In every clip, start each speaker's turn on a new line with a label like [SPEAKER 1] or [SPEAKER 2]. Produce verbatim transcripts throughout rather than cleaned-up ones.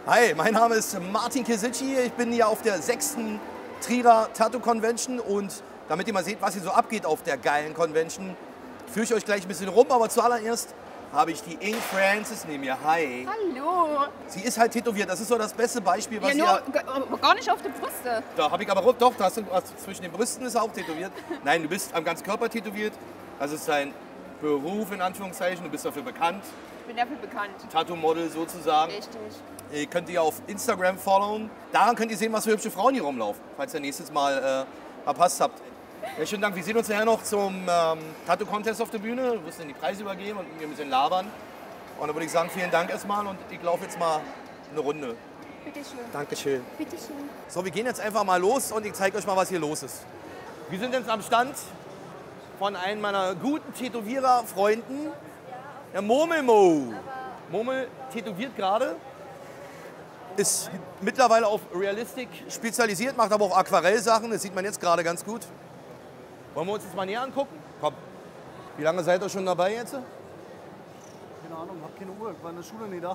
[SPEAKER 1] Hi, mein Name ist Martin Kisici. Ich bin hier auf der sechsten Trierer Tattoo Convention und damit ihr mal seht, was hier so abgeht auf der geilen Convention, führe ich euch gleich ein bisschen rum. Aber zuallererst habe ich die Ink Francis neben mir. Hi.
[SPEAKER 2] Hallo.
[SPEAKER 1] Sie ist halt tätowiert. Das ist so das beste Beispiel, was
[SPEAKER 2] ja,
[SPEAKER 1] ihr...
[SPEAKER 2] nur, gar nicht auf der Brüste.
[SPEAKER 1] Da habe ich aber... Doch, da hast du, also zwischen den Brüsten ist er auch tätowiert. Nein, du bist am ganzen Körper tätowiert. Das ist dein Beruf, in Anführungszeichen. Du bist dafür bekannt.
[SPEAKER 2] Ich bin dafür bekannt.
[SPEAKER 1] Tattoo-Model sozusagen.
[SPEAKER 2] Richtig.
[SPEAKER 1] Ihr könnt ihr auf Instagram followen. Daran könnt ihr sehen, was für hübsche Frauen hier rumlaufen, falls ihr nächstes Mal äh, verpasst habt. Ja, schönen Dank. Wir sehen uns nachher noch zum ähm, Tattoo-Contest auf der Bühne. Du wirst dann die Preise übergeben und wir ein bisschen labern. Und dann würde ich sagen, vielen Dank erstmal und ich laufe jetzt mal eine Runde.
[SPEAKER 2] Bitteschön.
[SPEAKER 1] Dankeschön.
[SPEAKER 2] Bitteschön.
[SPEAKER 1] So, wir gehen jetzt einfach mal los und ich zeige euch mal, was hier los ist. Wir sind jetzt am Stand von einem meiner guten Tätowierer-Freunden, der Murmelmo. Murmel tätowiert gerade. Ist mittlerweile auf Realistik spezialisiert, macht aber auch Aquarellsachen. Das sieht man jetzt gerade ganz gut. Wollen wir uns das mal näher angucken? Komm. Wie lange seid ihr schon dabei jetzt?
[SPEAKER 3] Keine Ahnung, hab keine Uhr, ich war in der Schule nie da.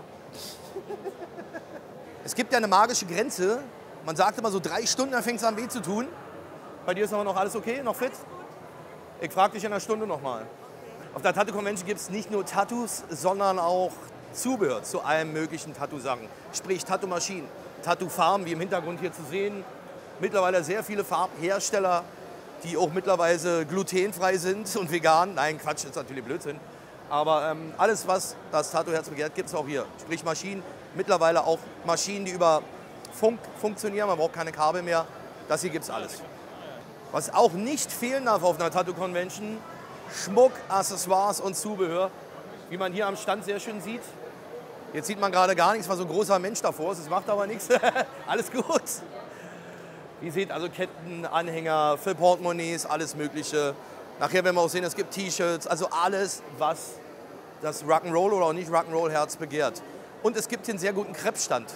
[SPEAKER 1] Es gibt ja eine magische Grenze. Man sagt immer so drei Stunden, dann fängt es an weh zu tun. Bei dir ist aber noch alles okay, noch fit? Ich frage dich in einer Stunde noch mal. Auf der Tattoo Convention gibt es nicht nur Tattoos, sondern auch Zubehör zu allen möglichen Tattoo-Sachen. Sprich Tattoo-Maschinen, Tattoo-Farben, wie im Hintergrund hier zu sehen. Mittlerweile sehr viele Farbhersteller, die auch mittlerweile glutenfrei sind und vegan. Nein, Quatsch, ist natürlich Blödsinn. Aber ähm, alles, was das Tattoo-Herz begehrt, gibt es auch hier. Sprich Maschinen, mittlerweile auch Maschinen, die über Funk funktionieren. Man braucht keine Kabel mehr. Das hier gibt es alles. Was auch nicht fehlen darf auf einer Tattoo-Convention, Schmuck, Accessoires und Zubehör. Wie man hier am Stand sehr schön sieht. Jetzt sieht man gerade gar nichts, weil so ein großer Mensch davor ist. Das macht aber nichts. Alles gut. Ihr seht also Ketten, Anhänger, für Portemonnaies, alles Mögliche. Nachher werden wir auch sehen, es gibt T-Shirts, also alles, was das Rock'n'Roll oder auch nicht Rock'n'Roll-Herz begehrt. Und es gibt hier einen sehr guten Krebsstand.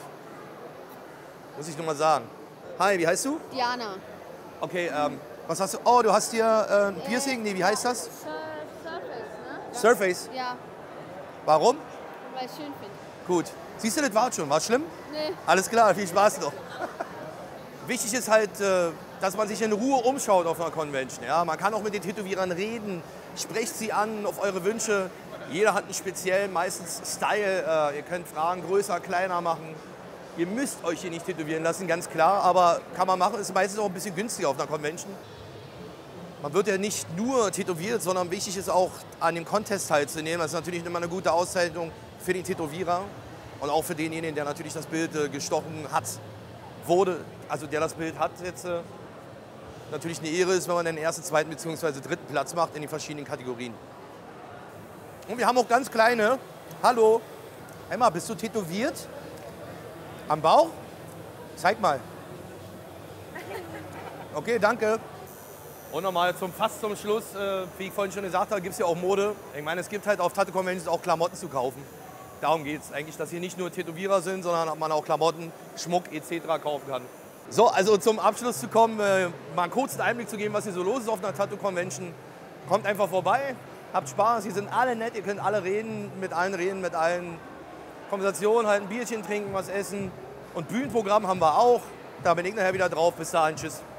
[SPEAKER 1] Muss ich nur mal sagen. Hi, wie heißt du?
[SPEAKER 2] Diana.
[SPEAKER 1] Okay, ähm, was hast du? Oh, du hast hier äh, ein Piercing? Nee, wie heißt das?
[SPEAKER 2] Sur Surface, ne?
[SPEAKER 1] Surface.
[SPEAKER 2] Ja,
[SPEAKER 1] Warum?
[SPEAKER 2] weil ich schön finde.
[SPEAKER 1] Gut. Siehst du, das war schon. War schlimm?
[SPEAKER 2] Nee.
[SPEAKER 1] Alles klar, viel Spaß noch. Wichtig ist halt, dass man sich in Ruhe umschaut auf einer Convention. Ja? Man kann auch mit den Tätowierern reden. Sprecht sie an auf eure Wünsche. Jeder hat einen speziellen, meistens Style. Ihr könnt Fragen größer, kleiner machen. Ihr müsst euch hier nicht tätowieren lassen, ganz klar. Aber kann man machen, ist meistens auch ein bisschen günstiger auf einer Convention. Man wird ja nicht nur tätowiert, sondern wichtig ist auch, an dem Contest teilzunehmen. Das ist natürlich immer eine gute Auszeichnung für den Tätowierer und auch für denjenigen, der natürlich das Bild äh, gestochen hat, wurde, also der das Bild hat jetzt. Äh, natürlich eine Ehre ist, wenn man den ersten, zweiten bzw. dritten Platz macht in den verschiedenen Kategorien. Und wir haben auch ganz kleine. Hallo, Emma, bist du tätowiert? Am Bauch? Zeig mal. Okay, danke. Und nochmal zum, fast zum Schluss, äh, wie ich vorhin schon gesagt habe, gibt es ja auch Mode. Ich meine, es gibt halt auf Tattoo Conventions auch Klamotten zu kaufen. Darum geht es eigentlich, dass hier nicht nur Tätowierer sind, sondern man auch Klamotten, Schmuck et cetera kaufen kann. So, also zum Abschluss zu kommen, äh, mal einen kurzen Einblick zu geben, was hier so los ist auf einer Tattoo Convention. Kommt einfach vorbei, habt Spaß, hier sind alle nett, ihr könnt alle reden, mit allen reden, mit allen Konversationen, halt ein Bierchen trinken, was essen. Und Bühnenprogramm haben wir auch. Da bin ich nachher wieder drauf. Bis dahin, tschüss.